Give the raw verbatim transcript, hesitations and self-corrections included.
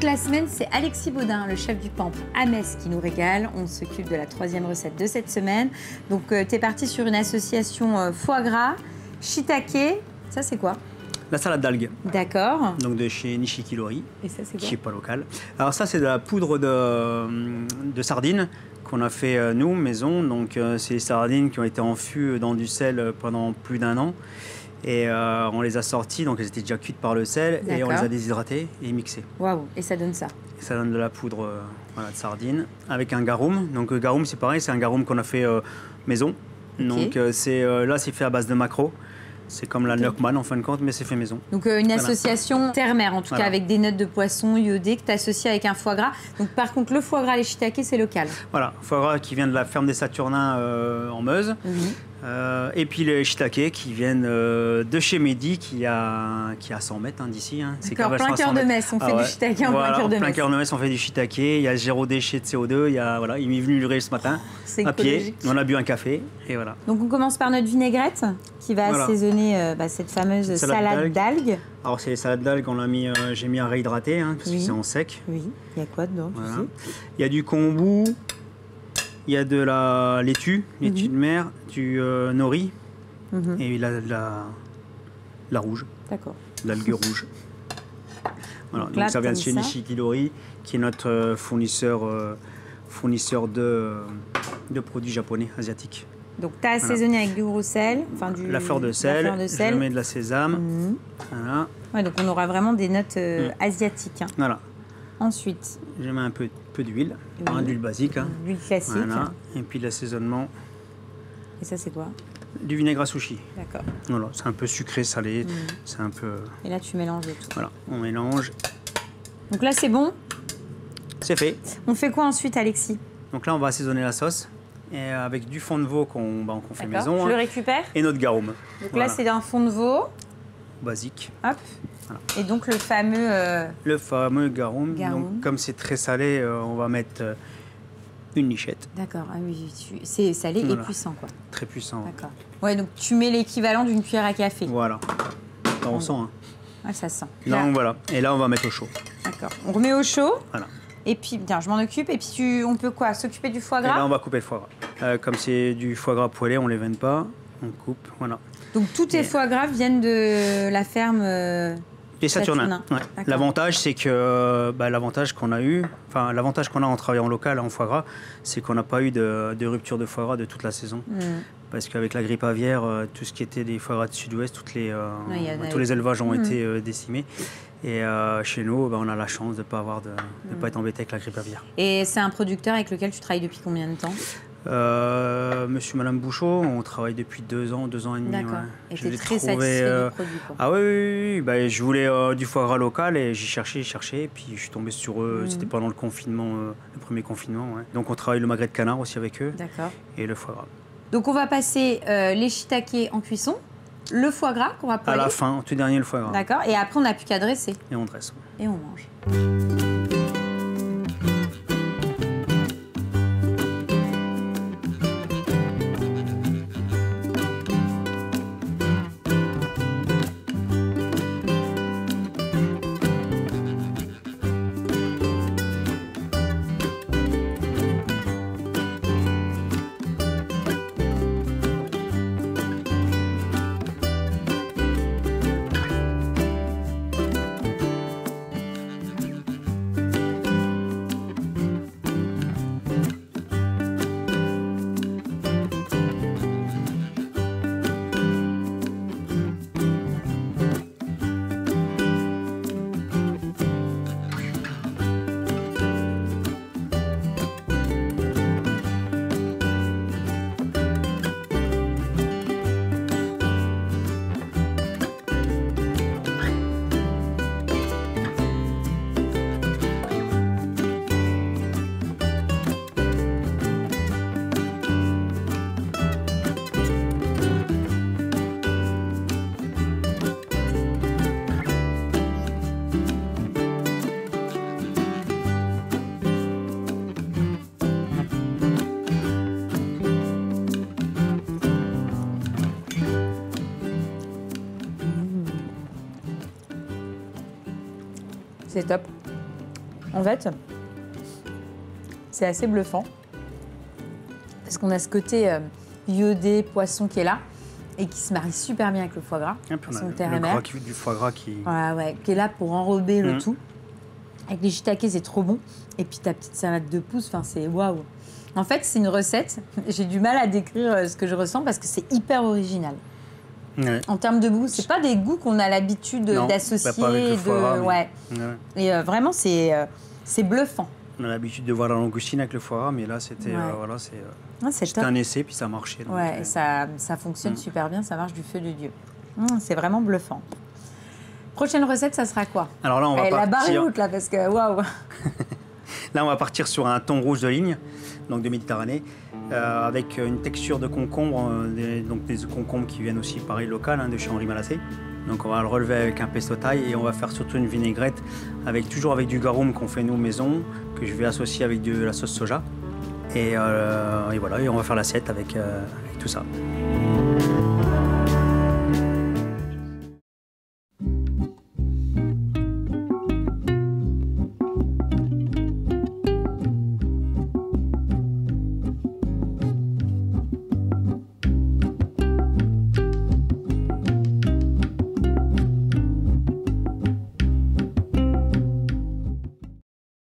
la semaine, c'est Alexis Baudin, le chef du Pampre à Metz, qui nous régale. On s'occupe de la troisième recette de cette semaine. Donc, euh, tu es parti sur une association euh, foie gras, shiitake. Ça, c'est quoi? La salade d'algues. D'accord. Donc de chez Nishikilori. Et ça, c'est quoi? Qui n'est pas local. Alors ça, c'est de la poudre de, de sardines qu'on a fait euh, nous, maison. Donc euh, c'est des sardines qui ont été en fût dans du sel pendant plus d'un an. Et euh, on les a sorties, donc elles étaient déjà cuites par le sel. Et on les a déshydratées et mixées. Waouh. Et ça donne ça? Et ça donne de la poudre euh, voilà, de sardines avec un garum. Donc le garum, c'est pareil, c'est un garum qu'on a fait euh, maison. Okay. Donc euh, c'est, euh, là, c'est fait à base de maquereau. C'est comme la Nuckman en fin de compte, mais c'est fait maison. Donc euh, une voilà. association terre-mer, en tout voilà. cas avec des notes de poisson iodées que tu associes avec un foie gras. Donc par contre, le foie gras, les shiitake, c'est local. Voilà, foie gras qui vient de la ferme des Saturnins euh, en Meuse. Oui. Euh, et puis les shiitake qui viennent euh, de chez Mehdi, qui a, qui a cent mètres hein, d'ici. Hein. C'est plein cœur de Metz, on fait ah, ouais. du shiitake en voilà, plein cœur de Metz. plein cœur de Metz, on fait du shiitake. Il y a zéro déchet de C O deux. Il, y a, voilà, il m'est venu le ce matin oh, à pied. On a bu un café et voilà. Donc on commence par notre vinaigrette qui va voilà. assaisonner euh, bah, cette fameuse salade, salade d'algues. Alors c'est les salades d'algues, on l'a mis, euh, j'ai mis un réhydraté hein, parce oui. que c'est en sec. Oui. Il y a quoi dedans? Voilà. Il y a du kombu, il y a de la laitue, laitue mm-hmm. de mer, du euh, nori. Mmh. Et la, la, la rouge. D'accord. L'algue rouge. Voilà. Donc, Donc ça vient de chez Nishikilori, qui est notre euh, fournisseur, euh, fournisseur de, de produits japonais, asiatiques. Donc tu as assaisonné voilà. avec du gros sel, enfin du la fleur de sel. La fleur de sel. Je mets de la sésame. Mmh. Voilà. Ouais, donc on aura vraiment des notes euh, mmh. asiatiques. Hein. Voilà. Ensuite. Je mets un peu, peu d'huile, oui. hein, d'huile basique. Hein. L'huile classique. Voilà. Et puis l'assaisonnement. Et ça c'est quoi? Du vinaigre à sushi. D'accord. Voilà, c'est un peu sucré, salé, mmh. c'est un peu... Et là, tu mélanges le tout. Voilà, on mélange. Donc là, c'est bon? C'est fait. On fait quoi ensuite, Alexis? Donc là, on va assaisonner la sauce et avec du fond de veau qu'on bah, qu'on fait maison. Je hein, le récupère? Et notre garum. Donc voilà. Là, c'est un fond de veau. Basique. Hop. Voilà. Et donc le fameux... Euh... Le fameux garum. garum. Donc, comme c'est très salé, euh, on va mettre... Euh, une lichette. D'accord, ah oui, c'est salé voilà. et puissant quoi. Très puissant. D'accord. Ouais, donc tu mets l'équivalent d'une cuillère à café. Voilà. Là, on sent. Hein. Ah, ça sent. Là, là, voilà. Et là, on va mettre au chaud. D'accord. On remet au chaud. Voilà. Et puis, bien, je m'en occupe. Et puis, tu, on peut quoi? S'occuper du foie gras? Et là, on va couper le foie gras. Euh, comme c'est du foie gras poêlé, on ne les veine pas. On coupe, voilà. Donc, tous tes et... foie gras viennent de la ferme euh... Les Saturnins. Ouais. L'avantage, c'est que bah, l'avantage qu'on a eu, enfin l'avantage qu'on a en travaillant en local en foie gras, c'est qu'on n'a pas eu de, de rupture de foie gras de toute la saison. Mm. Parce qu'avec la grippe aviaire, euh, tout ce qui était des foie gras de Sud-Ouest, toutes les, euh, ouais, bah, tous les élevages ont mm. été euh, décimés. Et euh, chez nous, bah, on a la chance de ne pas avoir de, de mm. pas être embêté avec la grippe aviaire. Et c'est un producteur avec lequel tu travailles depuis combien de temps? Euh, Monsieur, Madame Bouchot, on travaille depuis deux ans, deux ans et demi. D'accord. Ouais. Et tu es très trouvé, satisfait euh... du produit quoi. Ah oui, oui, oui. Bah, je voulais euh, du foie gras local et j'y cherchais, j'y cherchais. Et puis je suis tombé sur eux, mmh. c'était pendant le confinement, euh, le premier confinement. Ouais. Donc on travaille le magret de canard aussi avec eux. D'accord. Et le foie gras. Donc on va passer euh, les shiitake en cuisson, le foie gras qu'on va poêler. À la fin, au tout dernier, le foie gras. D'accord. Et après on n'a plus qu'à dresser. Et on dresse. Et on mange. C'est top. En fait, c'est assez bluffant. Parce qu'on a ce côté euh, iodé, poisson qui est là et qui se marie super bien avec le foie gras. Et puis on a son le, terre le et mer. gras qui, du foie gras qui... Ouais, ouais, qui est là pour enrober le Mmh. tout. Avec les shiitake, c'est trop bon. Et puis ta petite salade de pousse, enfin, c'est waouh. En fait, c'est une recette. J'ai du mal à décrire euh, ce que je ressens parce que c'est hyper original. Ouais. En termes de goût, c'est pas des goûts qu'on a l'habitude Non, d'associer. bah, pas avec le foie de... gras, mais- ouais. Ouais. Et euh, vraiment, c'est euh, c'est bluffant. On a l'habitude de voir la langoustine avec le foie gras, mais là, c'était Ouais. euh, voilà, c'est, euh, Ah, c'est c'était top. un essai, puis ça a marché. donc, Ouais, euh, et ça, ça fonctionne Mm. super bien, ça marche du feu de Dieu. Hum, c'est vraiment bluffant. Prochaine recette, ça sera quoi? Alors là, on va Eh, La barre est partir... haute, là, parce que waouh. Là, on va partir sur un thon rouge de ligne, donc de Méditerranée, euh, avec une texture de concombre, euh, des, donc des concombres qui viennent aussi, pareil, local, hein, de chez Henri Malassé. Donc on va le relever avec un pesto thaï et on va faire surtout une vinaigrette, avec, toujours avec du garum qu'on fait nous maison, que je vais associer avec de la sauce soja. Et, euh, et voilà, et on va faire l'assiette avec, euh, avec tout ça.